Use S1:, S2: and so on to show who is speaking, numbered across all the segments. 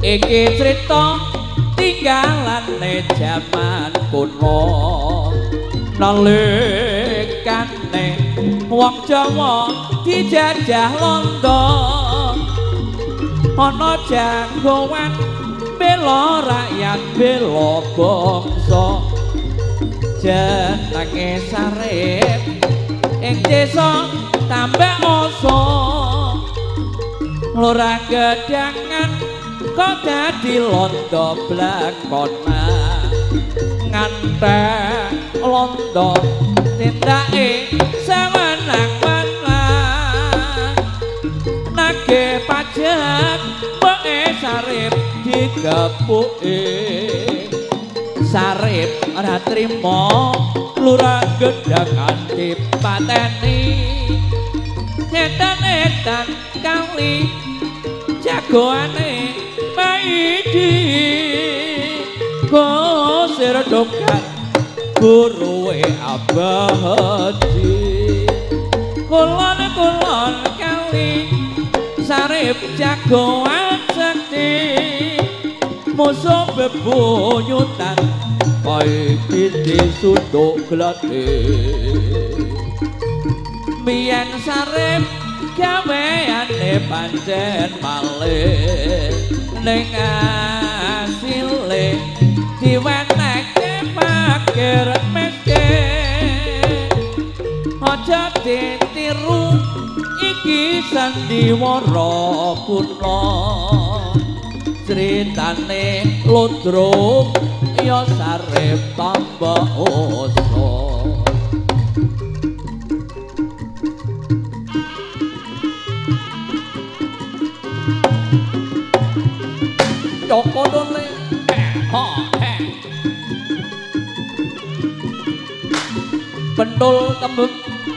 S1: iki crita tinggalane jaman kuno nalikane wong Jawa dijajah Londo ana jagoan bela rakyat bela bangsa jenenge Sarip ing desa tambah oso lurah gedangan kok dadi Londo blakona ngantek Londo tindake sewenang-wenang nagih pajak mbeke Sarip digepuki Sarip ora trima lurah gedangan dipateni edan-edan kali jagoane maidi gosir dokat guruwe abadi kulon kali Sarip jagoan sekti musuh bebuyutan maidi disunduk glatis biyen Sarip gaweane pancen malih ning asile diwenehke fakir miskin aja ditiru iki sandiwara kuna critane Lodro ya Sarip tambah oso Joko dole Pendul tembung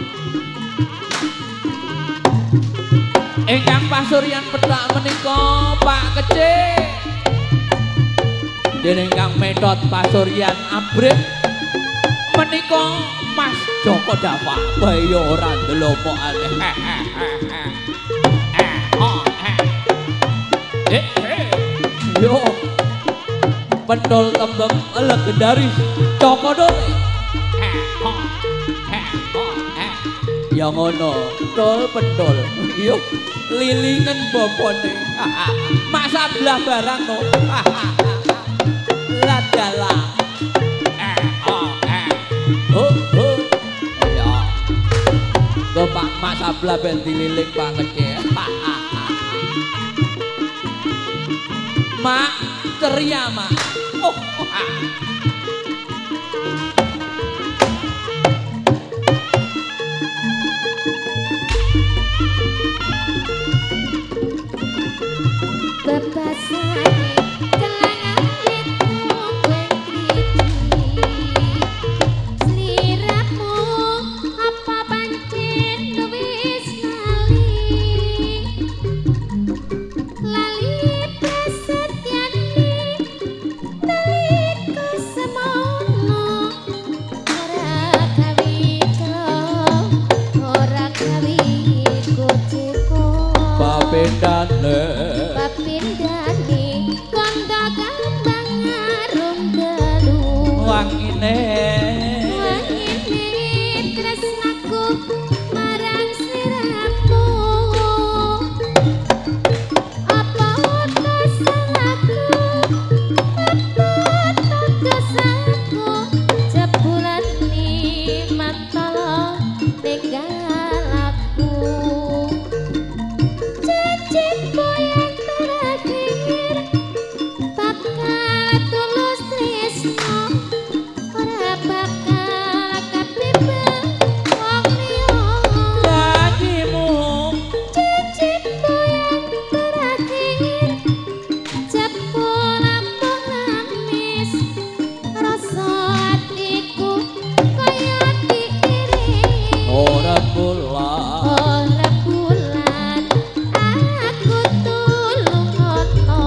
S1: ingkang pasuryan petak menika Pak Kecik dene ingkang medhot pasuryan abrit menika Mas Joko Dawa bae ora ndelokane yo pendol tembem legendaris Joko Dole ya ngono tol pendol yo lilingen bopone mak sabelah barang no ladala ya go Pak mak sabelah ben dililing Pak Kecik mak ceria mak
S2: bebasane kelangan itu kowe kriti sliramu apa pancen wis lali prasetyane nalika semono ora kawiko cepo
S1: babendane
S2: kondo kambang arum delu
S1: wangine
S2: tresnaku marang sliramu apa dosaku jebulan ni mantala tegalaku cicip yang terakhir bakal tulus tresno ora bakal kapibeng wong liya
S1: janjimu
S2: cicip yang terakhir jebul ampun nangis rasa atiku kaya diiring
S1: ora bulan
S2: aku tulung ono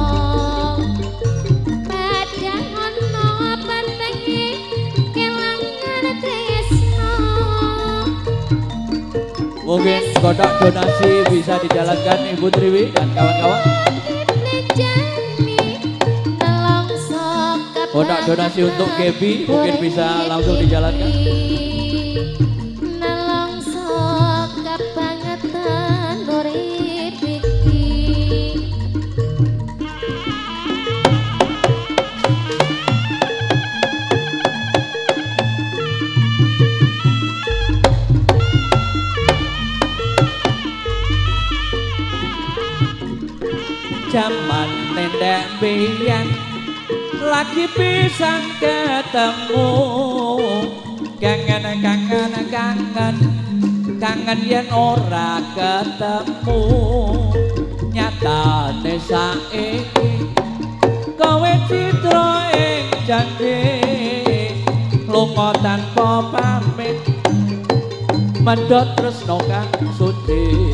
S2: padang ono pantengi kelangan tresno
S1: mungkin kotak donasi bisa dijalankan Ibu Triwi dan kawan-kawan
S2: diplejani
S1: Kotak donasi untuk Gaby mungkin bisa langsung dijalankan.
S2: Nelongso kebangetan urip iki.
S1: Jaman nendek biyen lagi pisan ketemu kangen yen ora ketemu nyatane saiki kowe citra ing janji lunga tanpa pamit medhot tresno kang suci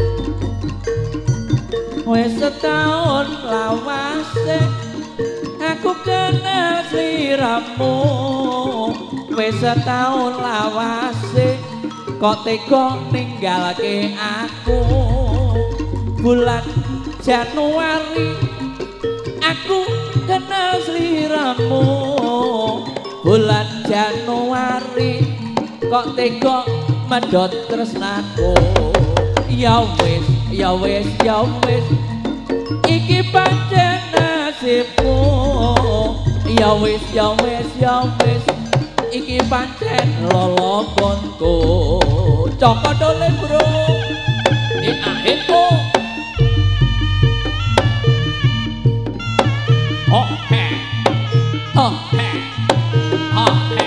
S1: wis setahun lawase aku kenal sliramu wis setahun lawase kok tega ninggalke aku bulan Januari aku kenal sliramu bulan Januari kok tega medhot tresnaku ya wis ya wis ya wis iki pancen nasibku ya wis ya wis ya wis iki pancen lolokonku cokot dole bro ahitku oh he oh he oh he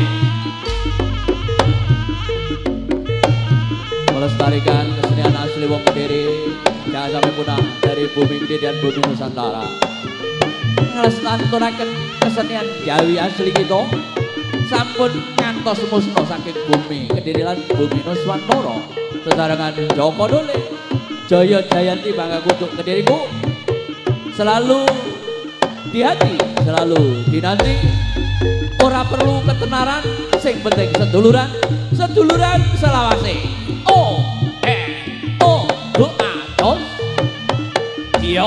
S1: melestarikan kesenian asli wong Kediri jangan sampai punah dari bumi Kediri dan bumi Nusantara ngelestarikan kesenian Jawi asli kita sampun ngantos musno saking bumi Kediri lan bumi Nuswantara sesarengan Joko Dole Jaya Jayanti bangga kutuk Kediriku selalu di hati selalu dinanti ora perlu ketenaran sing penting seduluran seduluran selawase oh atos yo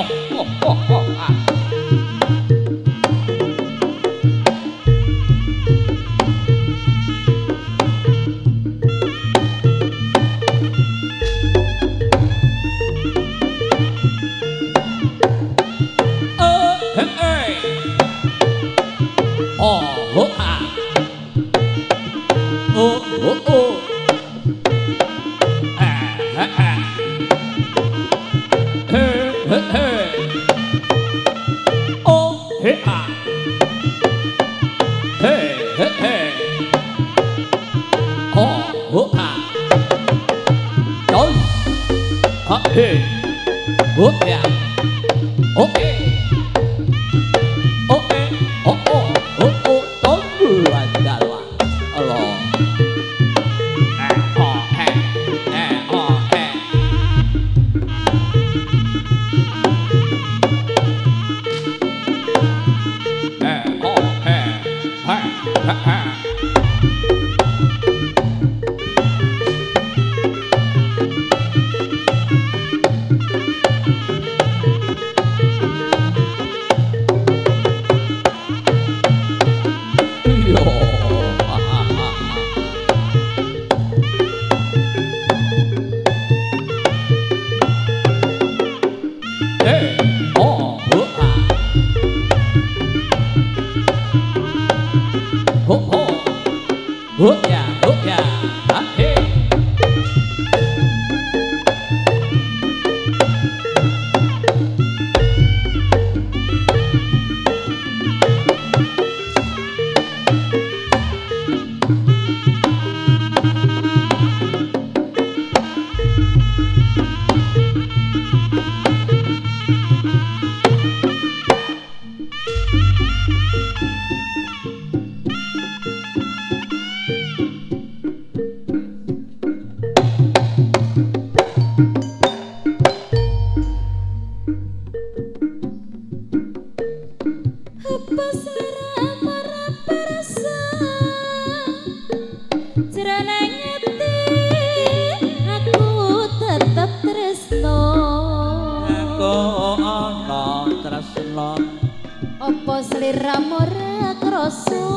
S2: Apa sliramu ora rasa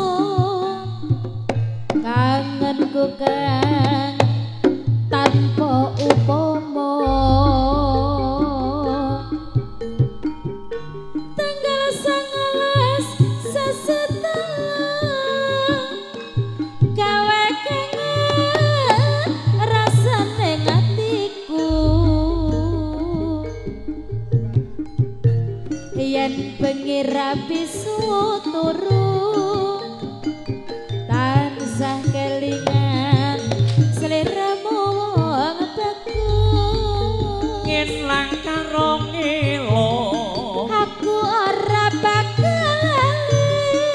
S2: kangenku kang tanpa upama tanggal 19 sesetelah gawe kangen rasane atiku yen bengi ra bisa turu tansah kelingan sliramu wong bagus
S1: ngin lang karo ngelo
S2: aku ora bakal lali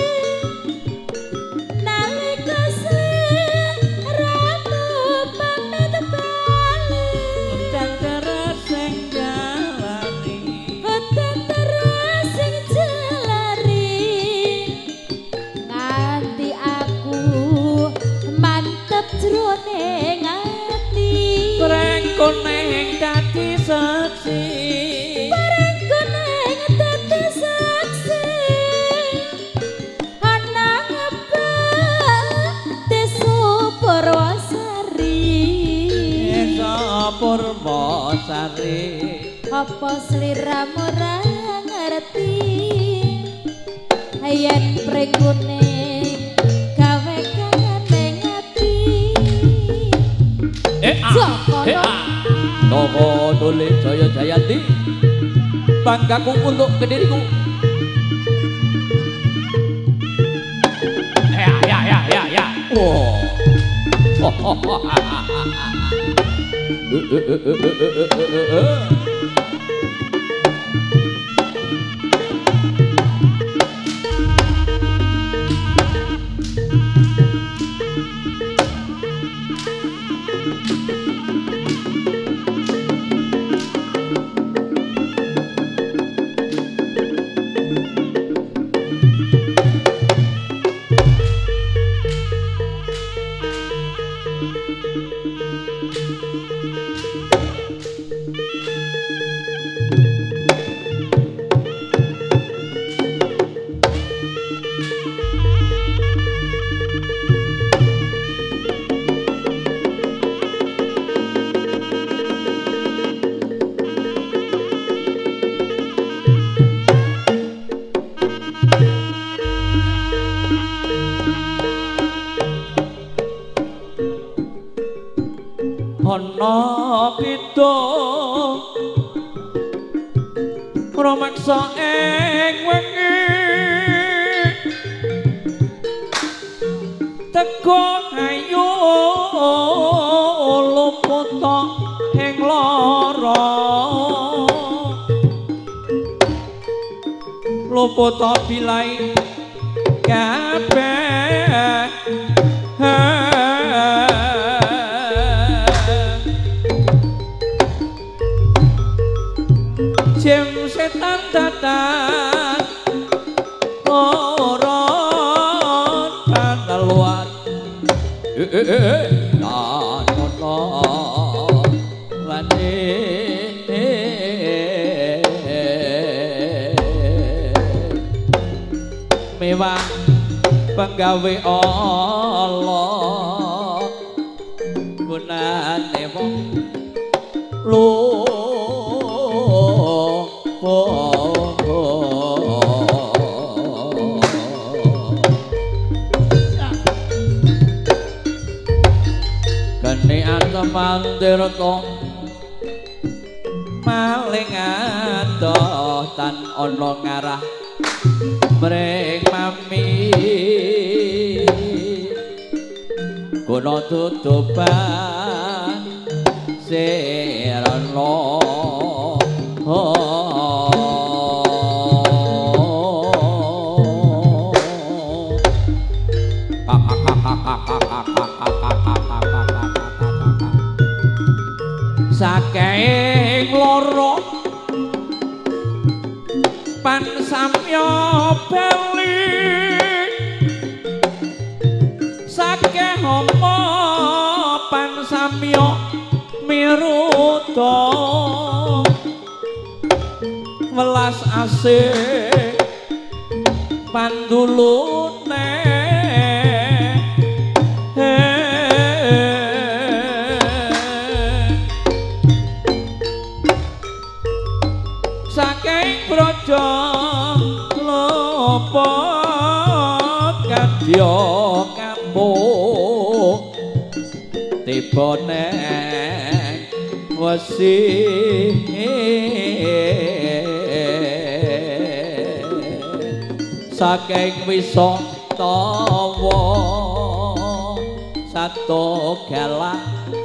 S2: nalika sliramu pamit bali
S1: dan terus sing jalani
S2: Betan terus sing jelari nganti aku mantep jroning ati
S1: prengko ning dadi saksi
S2: Barengku ning dadi saksi ana ngepel desu Purwasari
S1: Esa Purwasari
S2: apa sliramu ora ngerti yen prekune gawe kangen ning ati Jokono
S1: Toko Dole Jaya Jayanti banggaku untuk kediriku ya wow ana kita romaksa ing wengi teko ayu luput ing lara luput bilai kabeh Jem setan datan orang tanah luar nanono lani mewah penggawe Allah gunane wong lu Kene Atamantirta maling adoh tan ana ngarah mring mami guna tutupan sirana saking loro pan samya bali saking apa pan samya miruta welas asih pandulune saking praja lopo kadya kampung tiba neng wesi saking wisatawa sato galak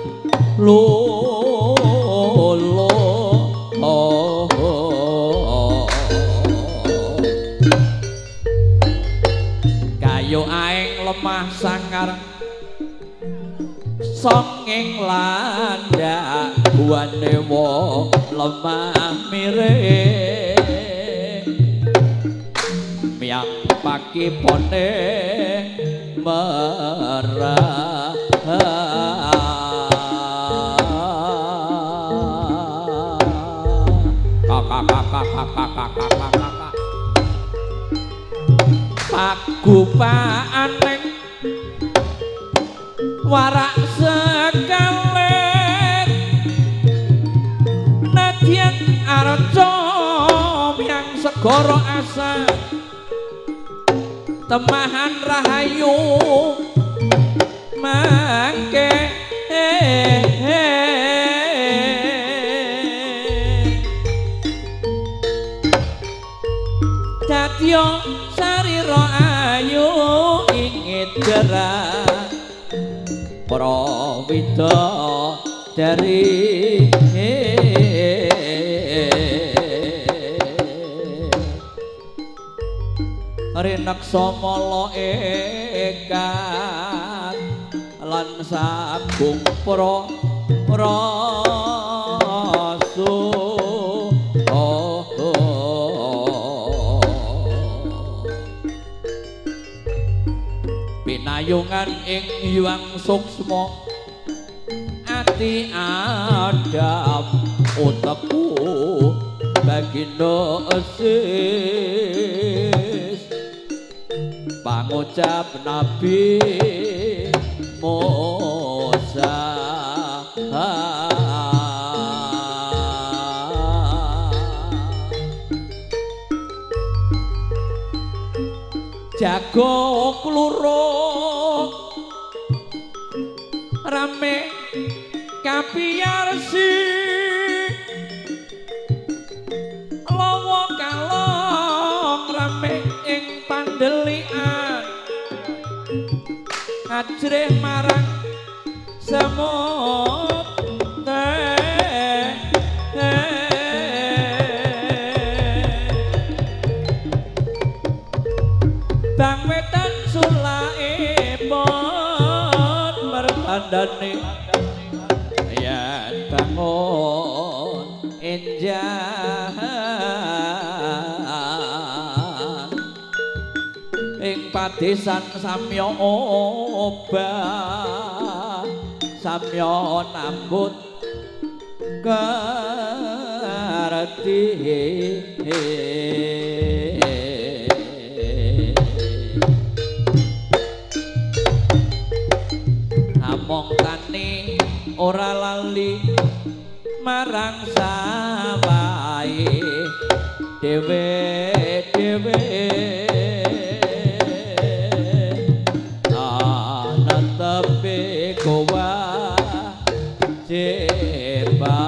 S1: lolo kayu aeng lemah sangar songeng landak buane wong lemah miring miang paki pone merah pagupaaneng warak sekalet nadyan arca miang segara asa temahan rahayu mangke dadya sarira ayu ingit gerak prawida dari rineksa mala ekan lan sabung prasu pinayungan ing yuang suksma ati adab utekku bagindo esis pangucap Nabi Musa jago kluruk rame kapiyarsi lawa kalong rame ing pandelian ajrih marang semut bang wetan sulae pon mertandane yen bangun enjang ing padesan samya obah samya nambut karti among tani ora lali marang sawahe dhewe-dhewe ana tepe kowa jeba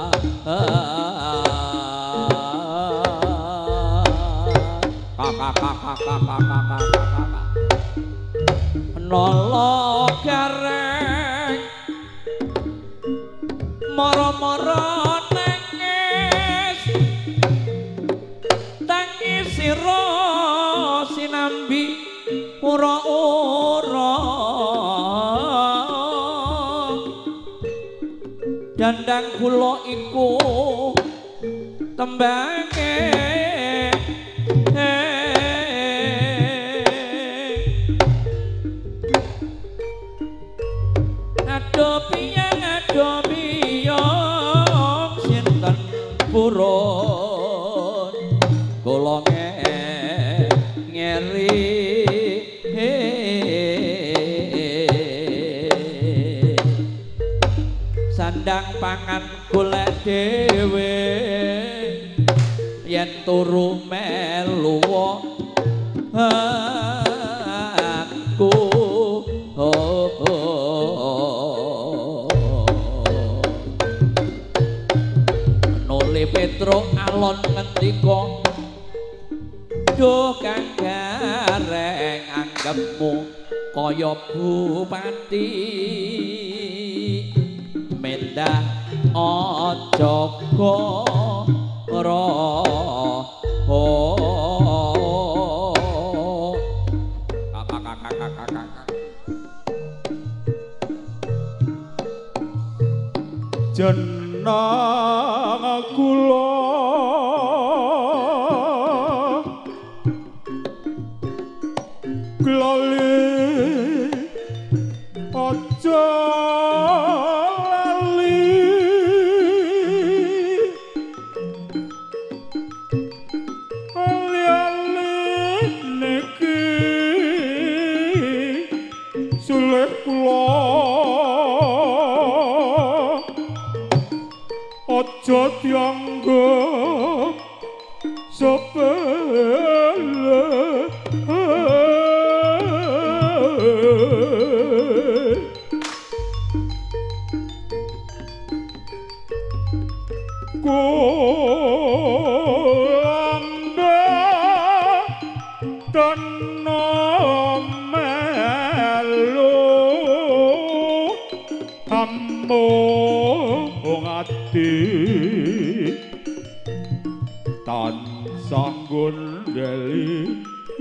S1: nolo gareng moro-moro nangis tangis sira sinambi ora-ora dandang kula iku tembange ado piyong sinten purun kula ngeri sandang pangan golek dhewe yen turu melu aku nuli Petro alon ngendika duh kang gareng anggepmu kaya bupati mendah aja karo
S3: jeneng kula glali aja lali ali-ali niki sulih kula aja dianggep sepele kulanda tenom melu ambung ati tansah gondeli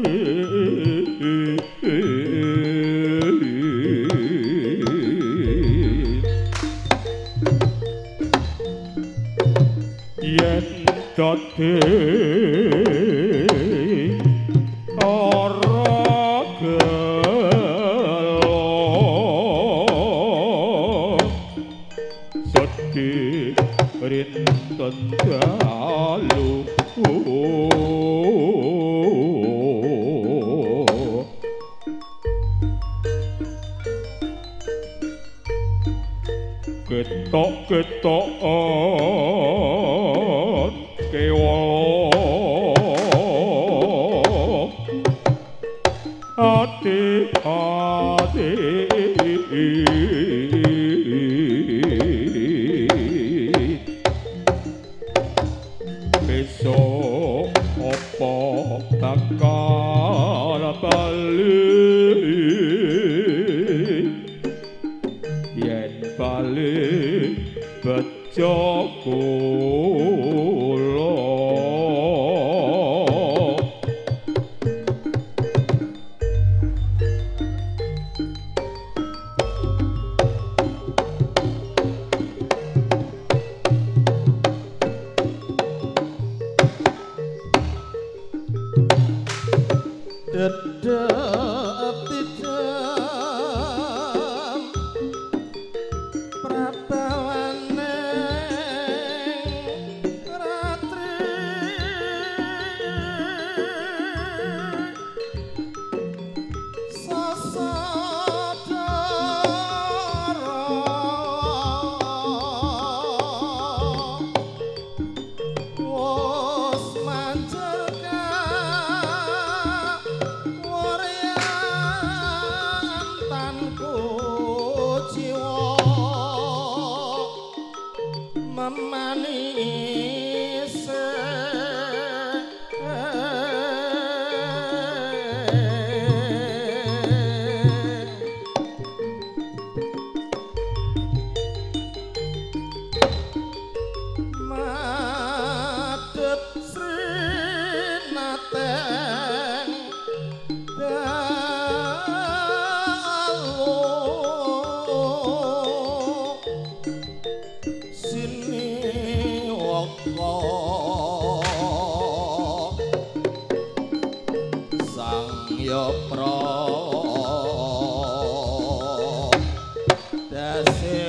S3: yen dadi ora gelo sedih rinten dalu ketok-ketokan kewala hati-hati besok apa takkan balik yen balik bejo kula
S4: dedep tidam prabawane ratri sasadara wos manjerka tanku jiwa memanis madep srinaten sini waka sang yapra dase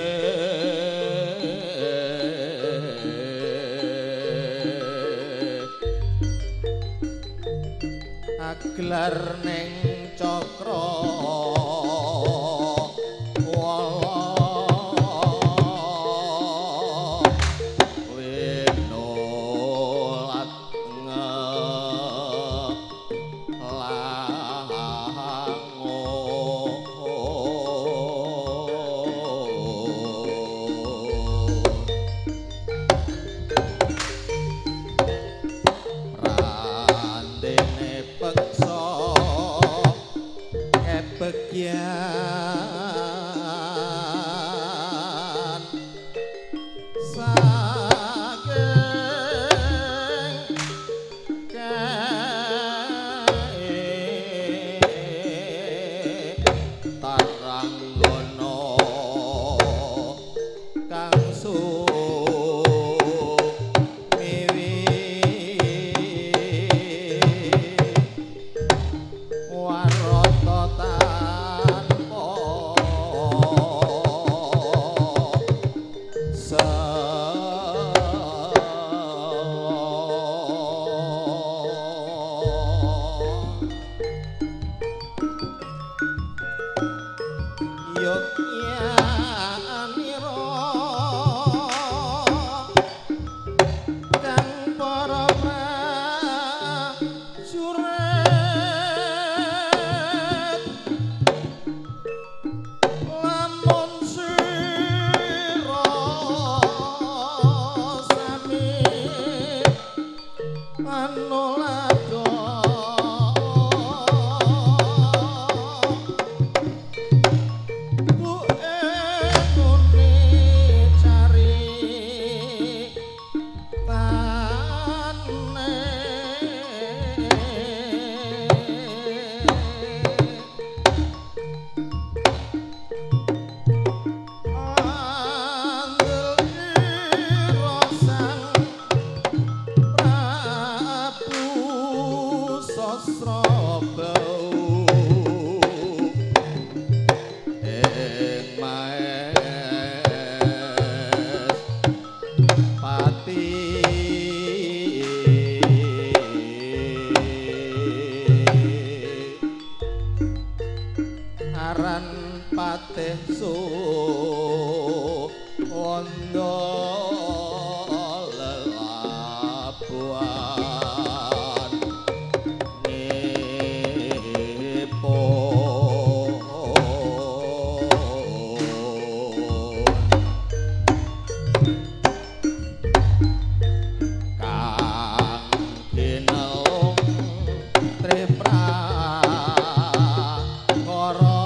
S4: aglar ning cakra wala yen saking tarang gono kang sumiwi warata tanpa Yogyaniro kang para prajurit lamun sira sami anulada ku engune cari tane andel irosang Prabu Sasrabau ing maes pati aran patih suwanda lelabuhan nipun kang kinelung triprakara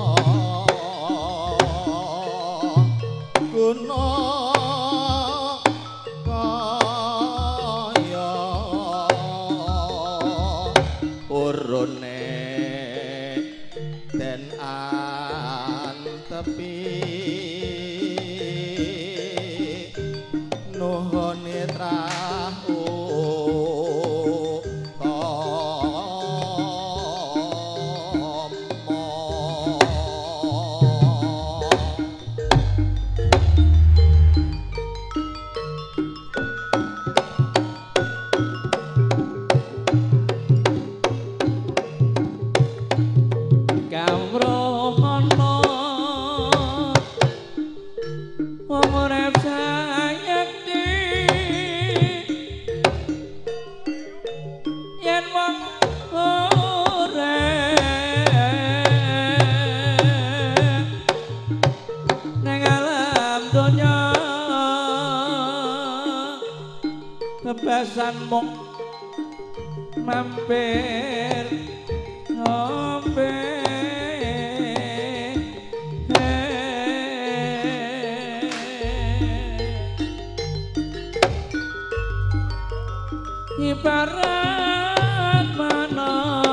S4: guna kaya urune den antepi nuhune trahu
S1: Kamrohana wong urip sayekti yen wong urip ning alam donya kebesan mung mampir ngombe ibarat mana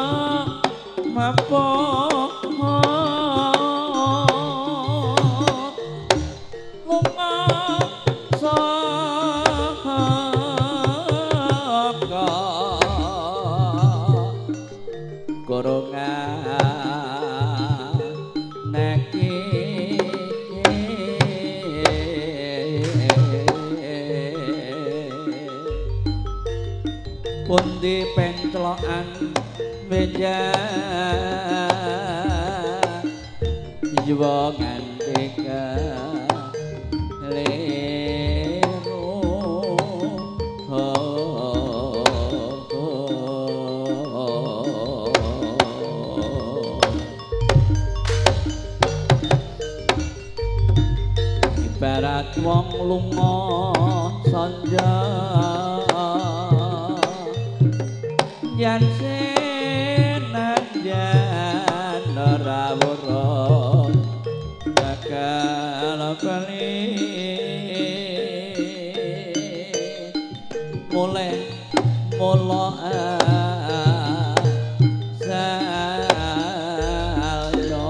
S1: mampu golongan neki pundi penclokan meja jiwa ngantika lero ibarat wong lunga sanja yen senadyan rawuh bakal bali mulai mula salyo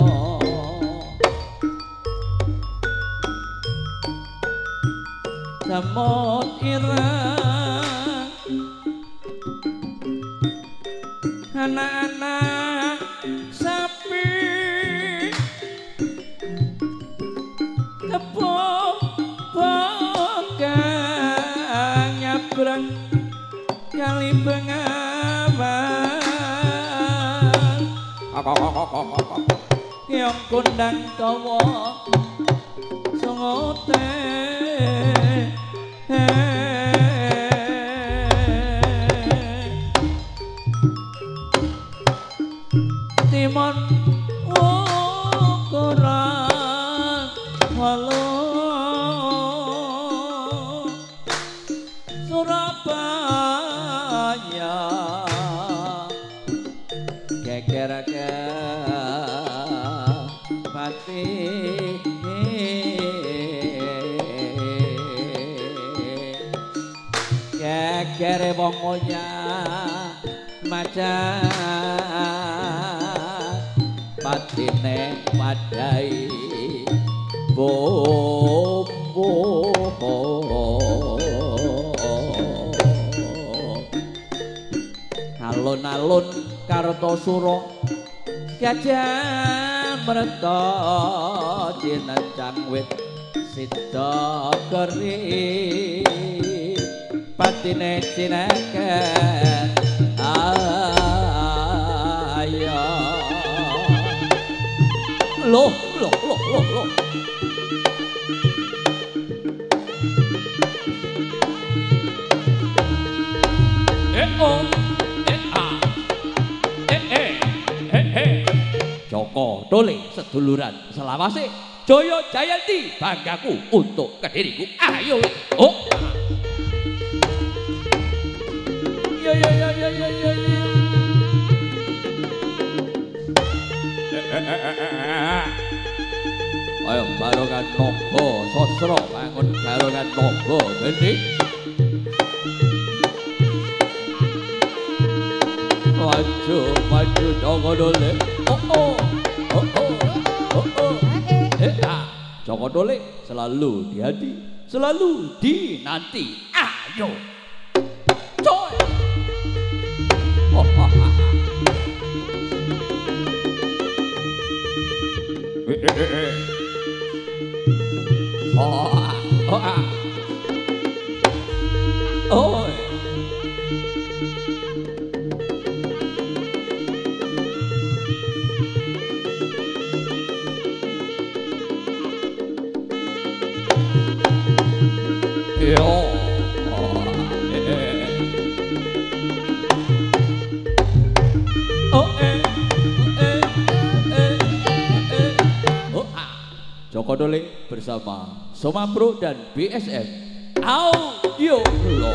S1: samut ireng anak-anak sapi kebong bongkang nyabrang kali bengawan yang kundang kawa songote timon ukuran walu Surabaya geger pati geger wong moya macan patine wadai bobo alun-alun Kartosura gajah merta cinacang wit sida geri patine cineken ayo loh Joko Dole seduluran selawase Jaya Jayanti banggaku untuk kediriku ayo oh ya ayo barongan nogo sosro bangun barongan nogo gede maju Joko Dole Joko Dole selalu di hati selalu dinanti ayo coy Joko Dole bersama Soma Pro dan BSM Audio Lo.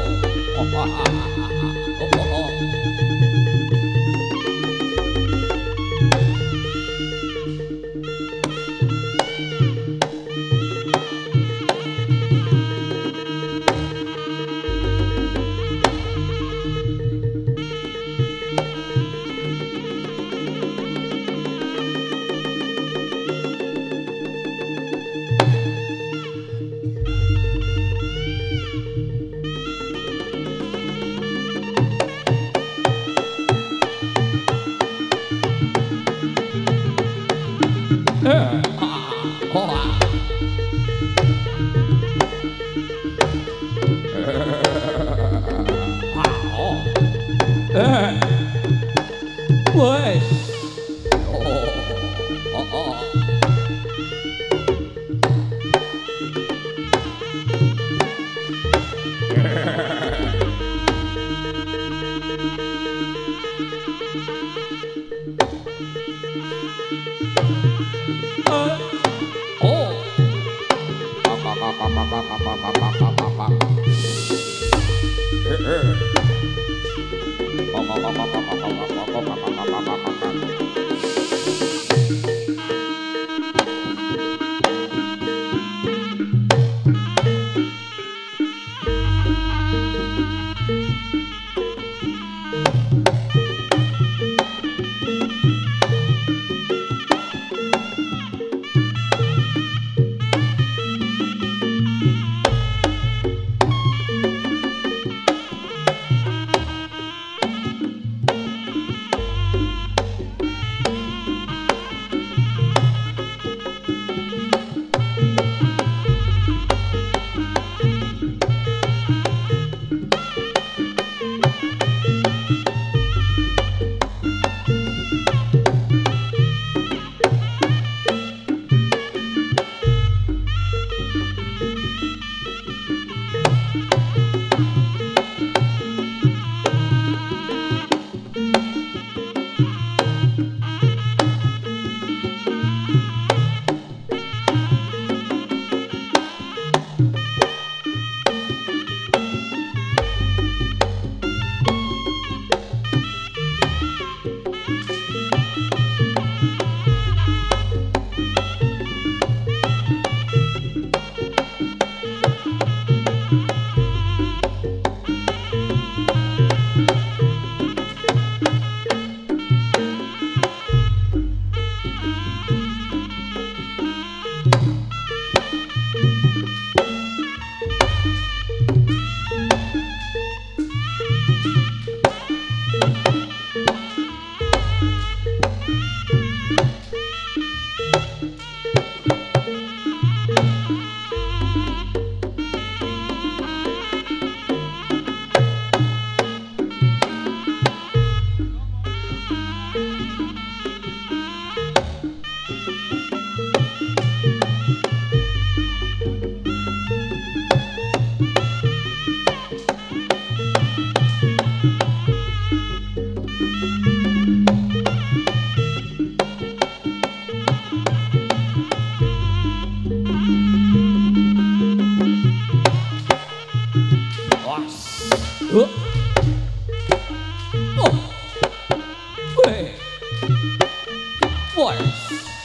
S1: Force.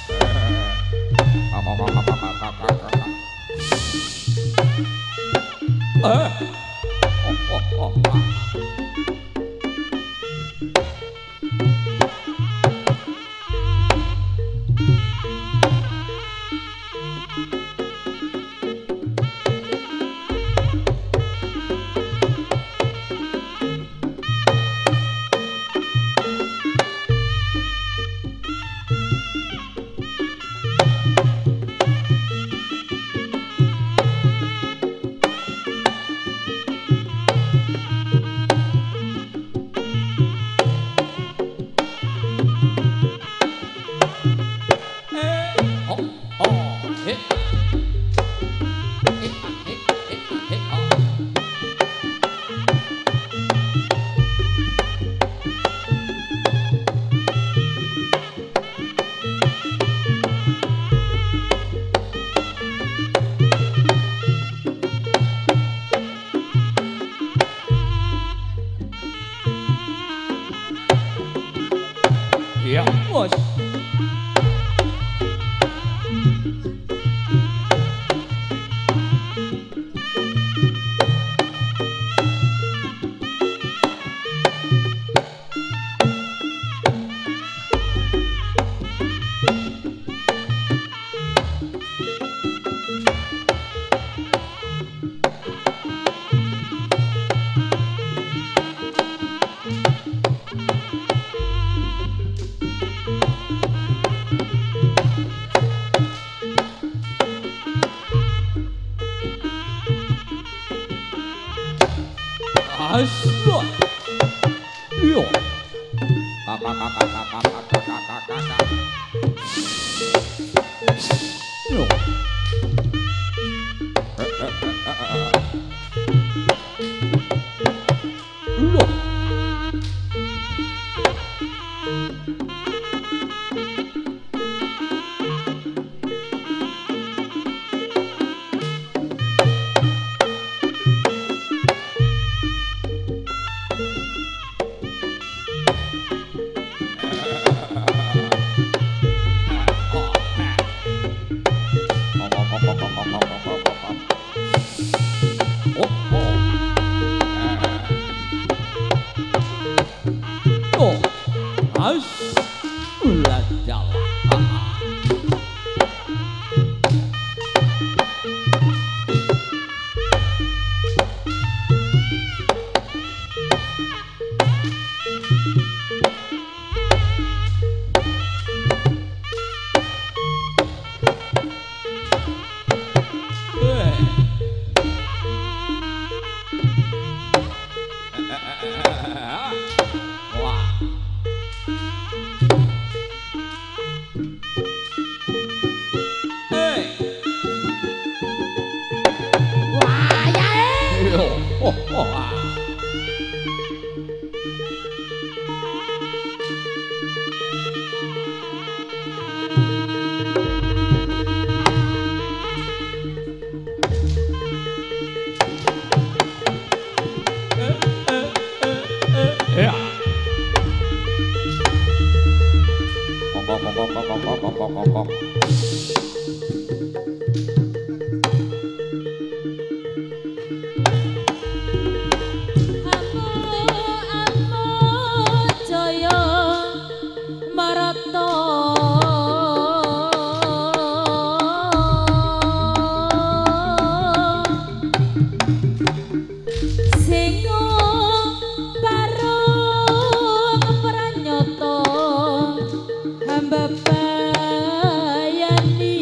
S3: Ya,
S1: Bos. Aslo. Yo. Yo. Loh. Oh, as ulah jalan. Wah. Hey.
S2: Wah, ya
S1: Yo. Oh, oh, ah.
S3: ya.
S2: Jaya Marata Singo Barung Pranyata hamba bayani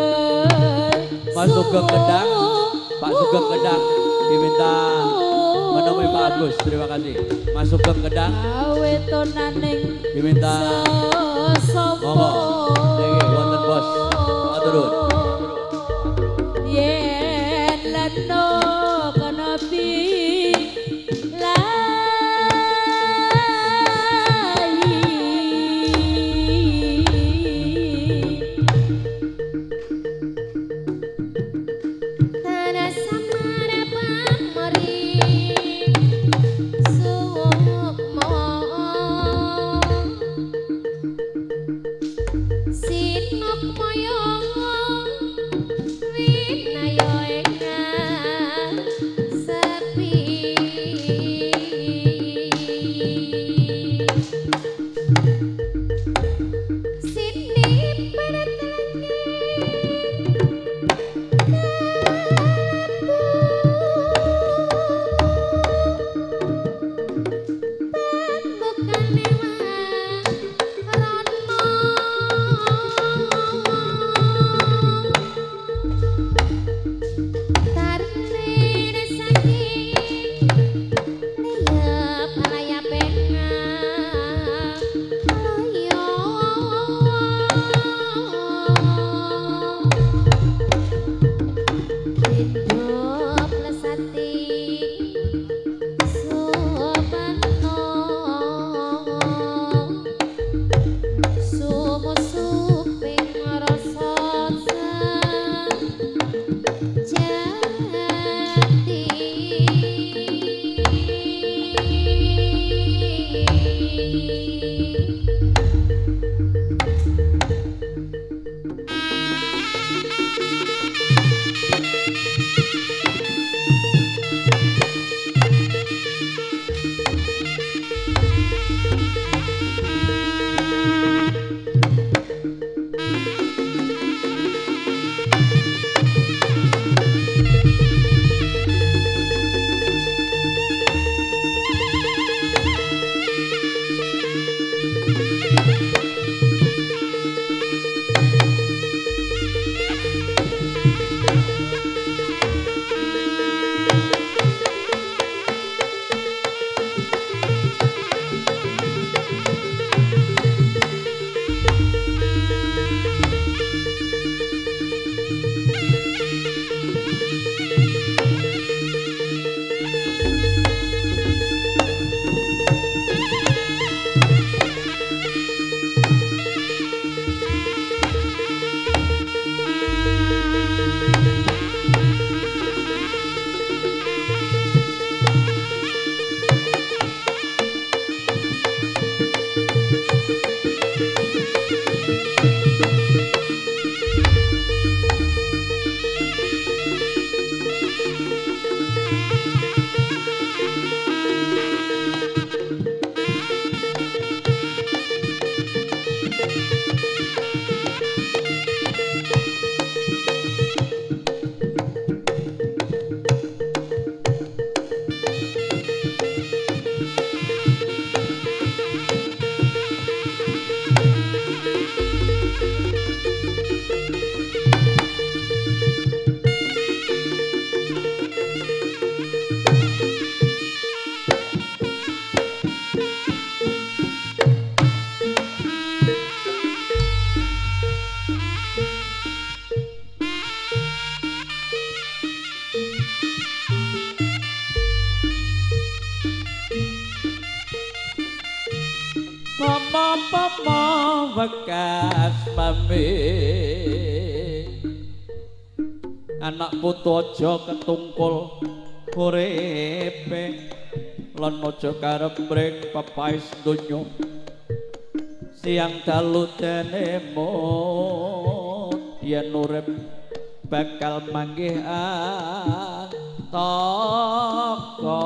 S1: Pak Sugeng Gedang diminta menemui Pak Agus, terima kasih. Mas Sugeng Kendang
S2: awetonaning
S1: diminta monggo. Niki wonten Bos. Matur nuwun.
S2: yen leno kana
S1: Pama bekas pamit anak putu aja ketungkul uripe lan aja karep mring pepais donya siang dalu dene mut yen urip bakal manggih antaka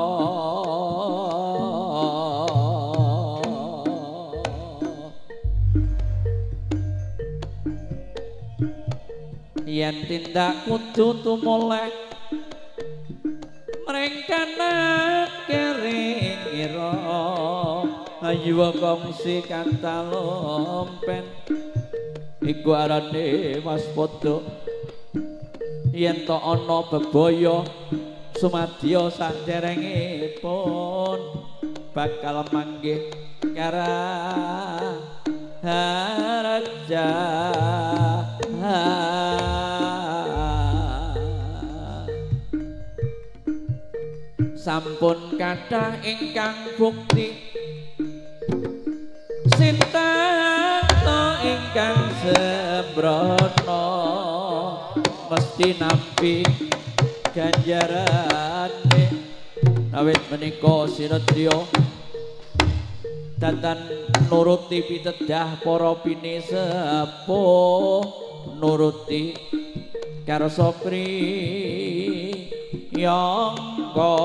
S1: yen tindak kudu tumoleh mrengkana kering-ira ayu kongsi kantalompen iku arane waspada yen to ana bebaya sumadya saderengipun bakal manggih Karaharja sampun kathah ingkang bukti sintata ingkang sembrono mesti nampi ganjarane awit menika sinetya datan nuruti pitedah para pinisepuh nuruti karsa priyangga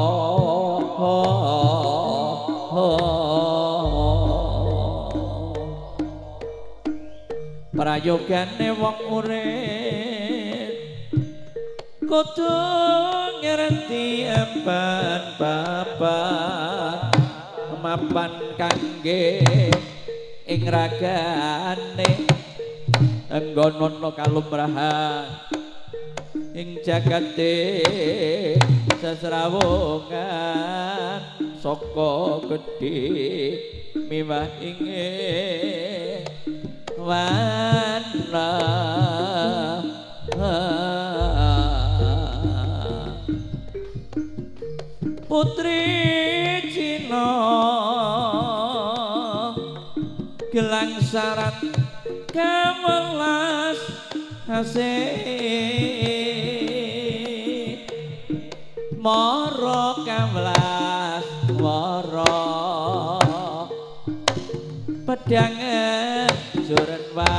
S1: prayogane wong urip kudu ngerti empan papan mapan kangge ing ragane enggonono kalumrahan ing jagate sesrawungan saka gedhe miwah inge wana putri Cina gelang syarat kemelas asih mara kemelas mara pedang juren wa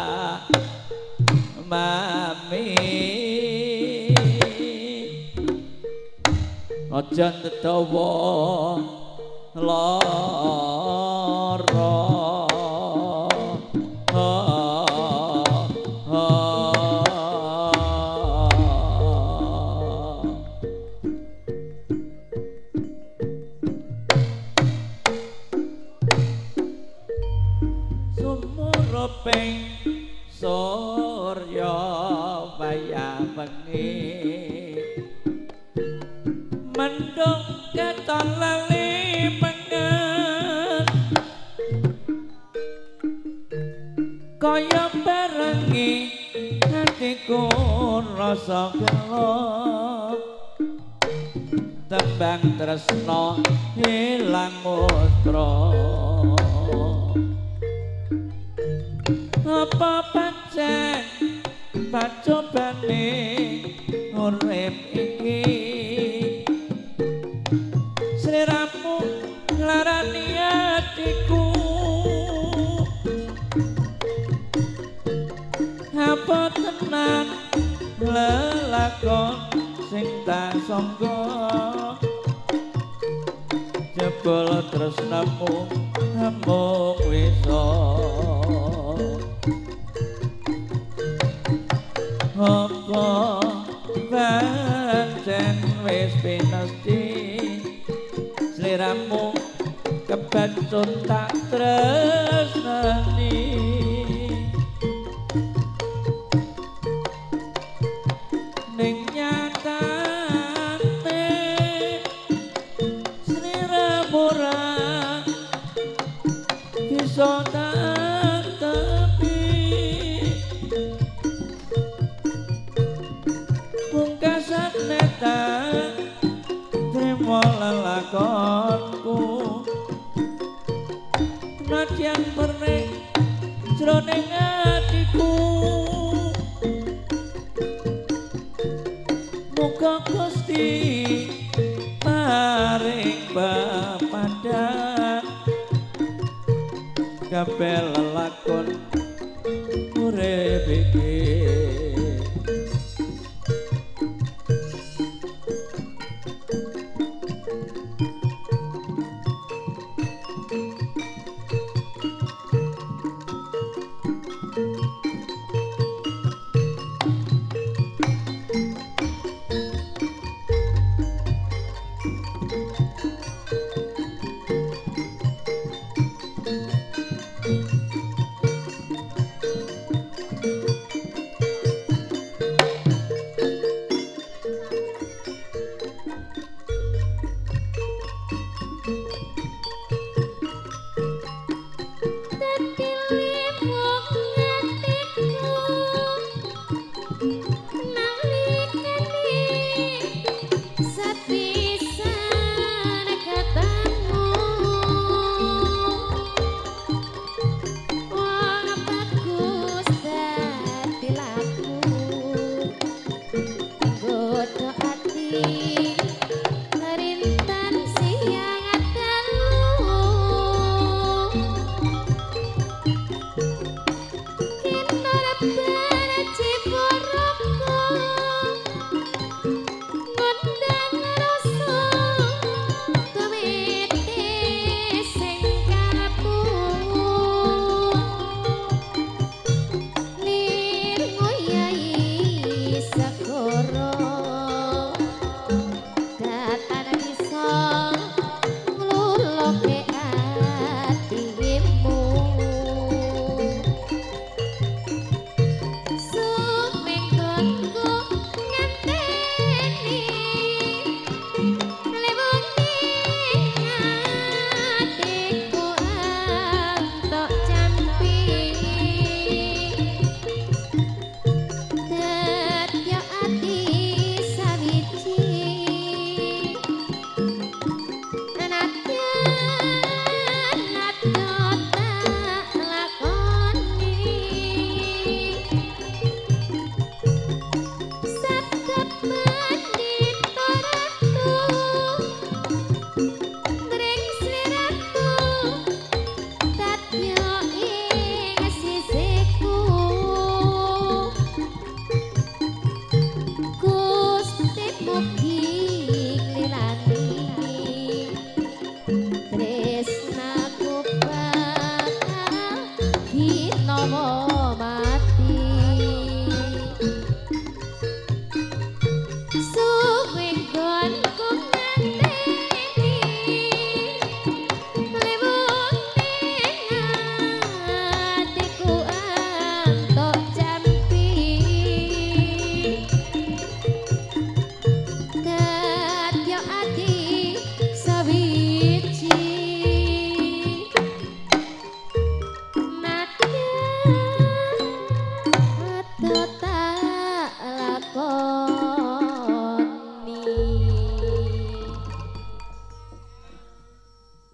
S1: mami aja tedawa lara sumuruping surya wayah bengi mendung keton lali pengen kaya barengi hatiku rasa gelo tembang tresno hilang mutra apa pancen pacobane urip iki sliramu nglarani atiku apa tenan lelakon sing tak sangka jebul tresnamu amung wisa apa pancen wis pinasti sliramu kebacut tak tresnani ning nyatane sliramu ora bisa lelakonku nadyan pernik jroning atiku muga Gusti paring pepadang kabeh lelakon urip iki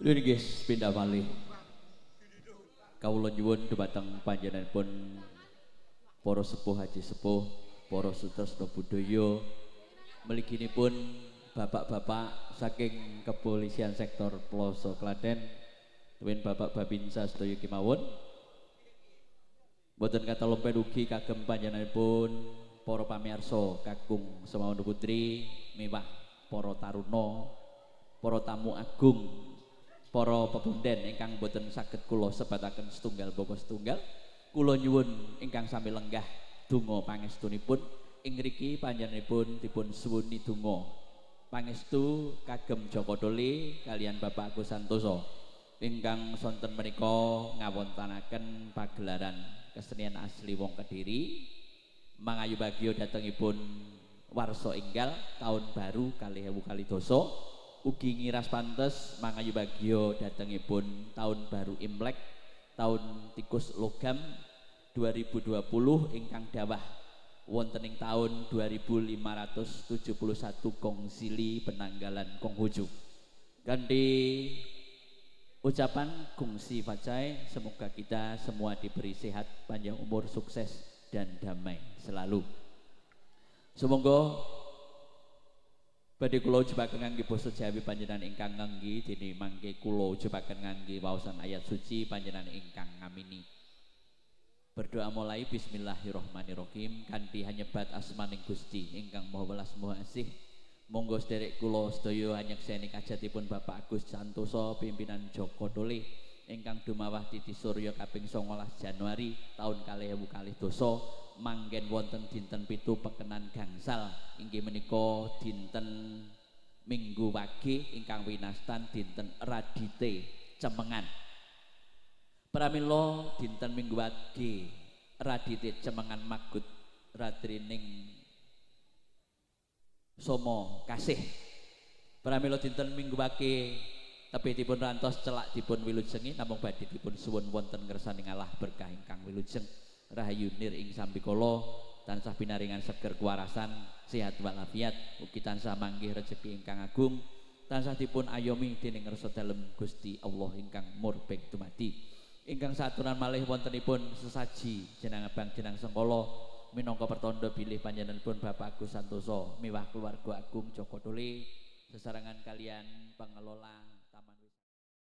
S1: Lha guys, pindah malih. Kawula nyuwun dhumateng panjenenganipun para sepuh haji sepuh, para sutresna budaya, mliginipun bapak-bapak saking kepolisian sektor Ploso Klaten, tuwin Bapak Babinsa sedaya kemawon. Boten kata lompen ugi kagem panjenenganipun para pamirsa kakung Semawon Putri, miwah para taruna, para tamu agung, para pepunden ingkang boten saged kula sebataken setunggal baka setunggal, kula nyuwun ingkang sami lenggah donga pangestunipun ing mriki panjenenganipun dipun suwuni donga pangestu kagem Joko Dole kalian Bapak Agus Santoso ingkang sonten menika ngawontanaken pagelaran kesenian asli wong Kediri mangayu bagya dhatengipun warsa enggal tahun baru kalih ewu kalih dasa. Ugi ngiras pantes mangayu bagya dhatengipun tahun baru Imlek tahun tikus logam 2020 ingkang dawah wonten ing tahun 2571 Kongsili Penanggalan Konghucu. Kanthi ucapan kungsi facai, semoga kita semua diberi sehat, panjang umur, sukses dan damai selalu. Semoga badhe kula ujabaken ngangge basa Jawi panjenengan ingkang ngangge dene mangke kula ujabaken ngangge waosan ayat suci panjenengan ingkang ngamini. Berdoa mulai bismillahirrahmanirrahim kanthi hanyebat asmaning Gusti ingkang Maha Welas Maha Asih. Monggo sederek kula sedaya hanyekseni kajatipun Bapak Agus Santoso pimpinan Joko Dole ingkang dumawah Titi Surya kaping 19 Januari tahun 2020 manggen wonten dinten 7 pekenan gangsal inggih menika dinten Minggu Wage ingkang winastan dinten Radite Cemengan. Pramila dinten Minggu Wage Radite Cemengan magut ratrining Somo Kasih. Pramila dinten Minggu Wage tebih dipun rantos celak dipun wilujengi namung badhe dipun suwun wonten ngersaning Allah berkah ingkang wilujeng. Rahayu nir ing sambikala tansah pinaringan seger kuwarasan sehat walafiat ugi tansah manggih rejeki ingkang agung tansah dipun ayomi dening ngersa dalem Gusti Allah ingkang murbeng dumadi ingkang saturan malih wontenipun sesaji jeneng abang jeneng sengkala minangka pertanda bilih panjenenganipun Bapak Agus Santoso miwah keluarga agung Joko Dole sesarengan kalian pengelola